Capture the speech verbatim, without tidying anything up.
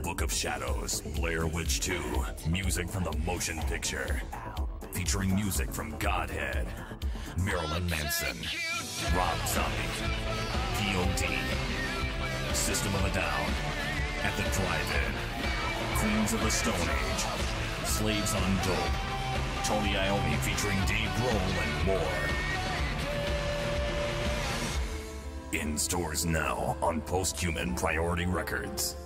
Book of Shadows, Blair Witch two, music from the motion picture. Featuring music from Godhead, Marilyn Manson, Rob Zombie, P O D, System of a Down, At the Drive-In, Queens of the Stone Age, Slaves on Dope, Tony Iommi featuring Dave Grohl, and more. In stores now on Posthuman Priority Records.